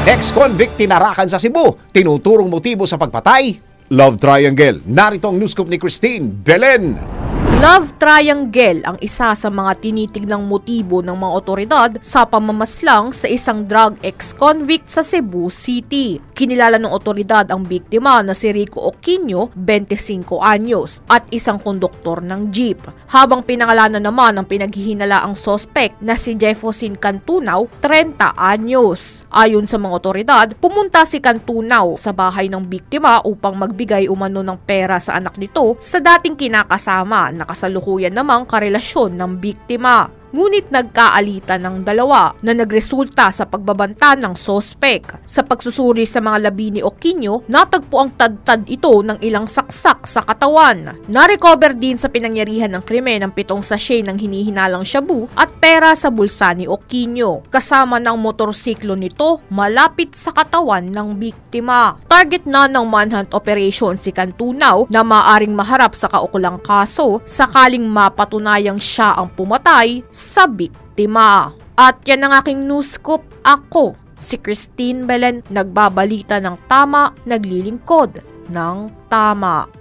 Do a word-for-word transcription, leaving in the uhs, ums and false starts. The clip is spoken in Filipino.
Ex-convict tinarakan sa Cebu, tinuturong motibo sa pagpatay. Love triangle. Narito ang news scoop ni Christine Belen. Love triangle ang isa sa mga tinitignang motibo ng mga otoridad sa pamamaslang sa isang drug ex-convict sa Cebu City. Kinilala ng otoridad ang biktima na si Rico Oquino, twenty-five anyos, at isang konduktor ng jeep. Habang pinangalanan naman ang pinaghihinalaang sospek na si Jefferson Cantunao, thirty anyos. Ayon sa mga otoridad, pumunta si Cantunao sa bahay ng biktima upang magbigay umano ng pera sa anak nito sa dating kinakasama na kasalukuyan namang karelasyon ng biktima. Ngunit nagkaalitan ng dalawa na nagresulta sa pagbabanta ng sospek. Sa pagsusuri sa mga labi ni Oquino, natagpo ang tad-tad ito ng ilang saksak sa katawan. Narecover din sa pinangyarihan ng krimen ang pitong sachet ng hinihinalang shabu at pera sa bulsa ni Oquino. Kasama ng motorsiklo nito malapit sa katawan ng biktima. Target na ng manhunt operation si Cantunao na maaring maharap sa kaukulang kaso sakaling mapatunayang siya ang pumatay sa biktima. At yan ang aking news scoop. Ako, si Christine Belen, nagbabalita ng tama, naglilingkod ng tama.